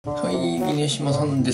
はい、峰島さんです。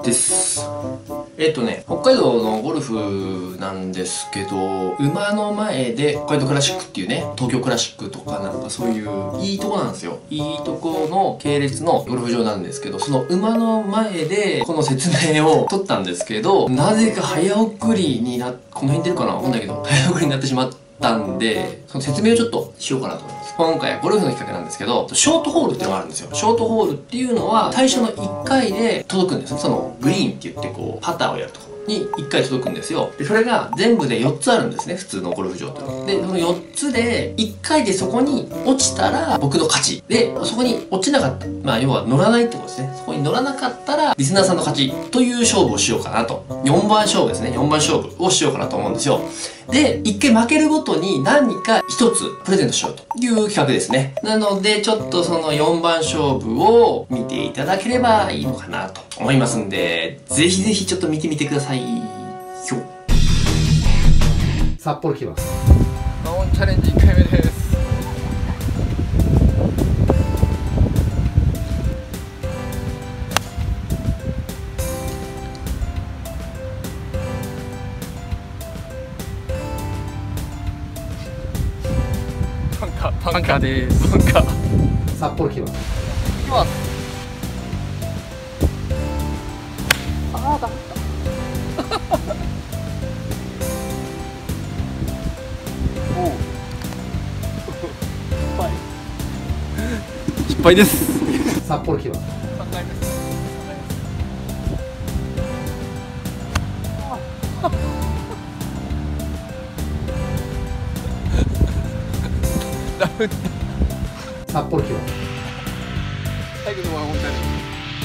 北海道のゴルフなんですけど、馬の前で北海道クラシックっていうね、東京クラシックとかなんかそういういいとこなんですよ。いいとこの系列のゴルフ場なんですけど、その馬の前でこの説明を取ったんですけど、なぜか早送りにこの辺出るかなわかんないけど、早送りになってしまったんで、その説明をちょっとしようかなと思います。今回はゴルフの企画なんですけど、ショートホールっていうのがあるんですよ。ショートホールっていうのは最初の1回で届くんですよ。そのグリーンって言ってこうパターをやるところに1回届くんですよ。で、それが全部で4つあるんですね。普通のゴルフ場っていうのは。で、その4つで1回でそこに落ちたら僕の勝ち。で、そこに落ちなかった。まあ要は乗らないってことですね。そこに乗らなかったらリスナーさんの勝ちという勝負をしようかなと。4番勝負ですね。4番勝負をしようかなと思うんですよ。で、1回負けるごとに何か1つプレゼントしようという企画ですね。なので、ちょっとその4番勝負を見ていただければいいのかなと思いますんで、ぜひぜひちょっと見てみてください。 札幌来ます。 マオンチャレンジ1回目です。パンカーです。パンカー。 札幌来ます。 来ます。 ああ、だった。 おう。失敗です。 札幌来ます。 3回目です。 札幌来ます。 最後のワンオンチャレンジ。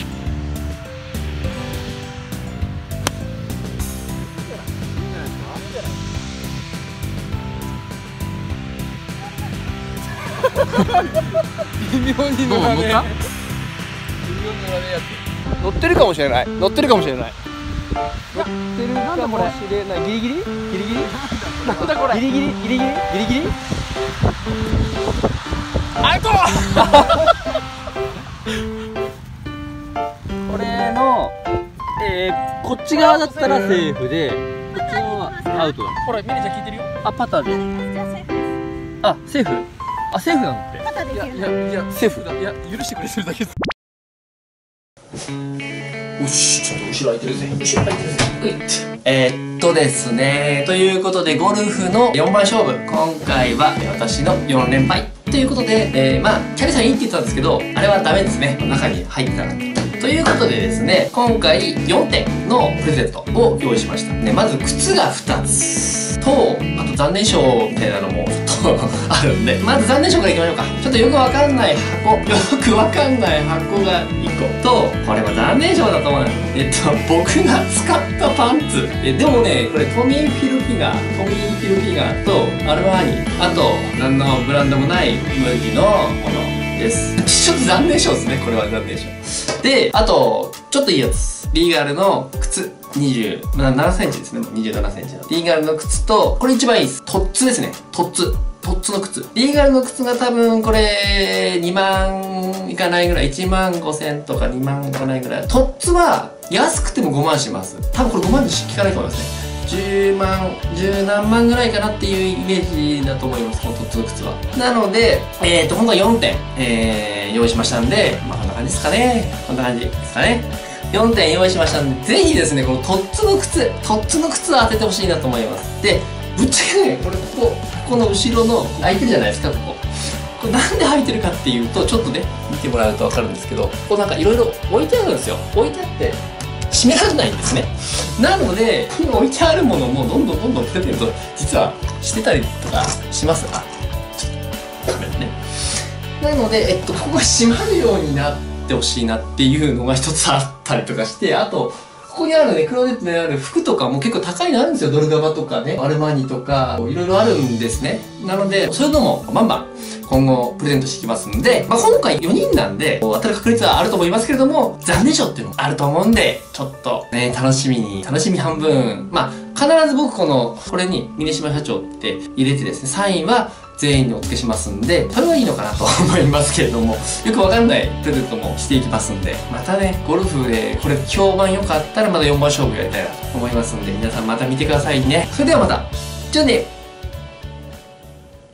微妙に乗らねえ。微妙に乗らねえやつ。乗ってるかもしれない。乗ってるかもしれない。乗ってるかもしれない。ギリギリ？ギリギリ？なんだこれ？ギリギリ？ギリギリ？ギリギリ？アウト！これの、こっち側だったらセーフで、こっち側はアウトだ。ほら、ミネちゃん聞いてるよ。あ、パターで。あ、セーフ？あ、セーフなんだって。 パターでいける。 いや、セーフだ。いや、許してくれてるだけです。 よし、ちょっと後ろ空いてるぜ。後ろ空いてるぜ。ですね。ということで、ゴルフの4番勝負。今回は私の4連敗。ということで、まあ、キャリーさんいいって言ったんですけど、あれはダメですね。中に入ってなかった。ということでですね、今回4点のプレゼントを用意しました。ね、まず靴が2つと、あと残念賞みたいなのもちょっとあるんで、まず残念賞からいきましょうか。ちょっとよくわかんない箱、よくわかんない箱が1個と、これは残念賞だと思うな。僕が使ったパンツ。でもね、これトミー・ヒルフィガーとアルマーニ、あと何のブランドもない麦のものです。ちょっと残念賞ですね、これは残念賞。で、あと、ちょっといいやつ。リーガルの靴。27センチですね。27センチの。リーガルの靴と、これ一番いいです。トッツですね。トッツの靴。リーガルの靴が多分これ、2万いかないぐらい。1万5千とか2万いかないぐらい。トッツは安くても5万します。多分これ5万で効かないと思いますね。10何万ぐらいかなっていうイメージだと思います、このトッツの靴は。なので、今回4点、用意しましたんで、まあこんな感じですかね。こんな感じですかね。4点用意しましたんで、ぜひですね、このトッツの靴を当ててほしいなと思います。で、ぶっちゃけね、これここの後ろの開いてるじゃないですか、ここ。これなんで開いてるかっていうと、ちょっとね、見てもらうとわかるんですけど、こうなんかいろいろ置いてあるんですよ。置いてあって、閉められないんですね。なので、置いてあるものもどんどん出てると、実はしてたりとかします。あ、ちょっと、カメラね。なので、ここが閉まるようになってほしいなっていうのが一つあったりとかして、あと、ここにあるね、クローゼットにある服とかも結構高いのあるんですよ。ドルガバとかね、アルマーニとか、いろいろあるんですね。なので、そういうのもバンバン今後プレゼントしていきますんで、まあ、今回4人なんで、当たる確率はあると思いますけれども、残念賞っていうのもあると思うんで、ちょっとね、楽しみ半分。まあ、必ず僕これに、峰島社長って入れてですね、サインは全員にお付けしますんで、それはいいのかなと思いますけれども、よくわかんないプレゼントもしていきますんで、またね、ゴルフでこれ評判良かったらまた4番勝負やりたいなと思いますんで、皆さんまた見てくださいね。それではまた、じゃあね。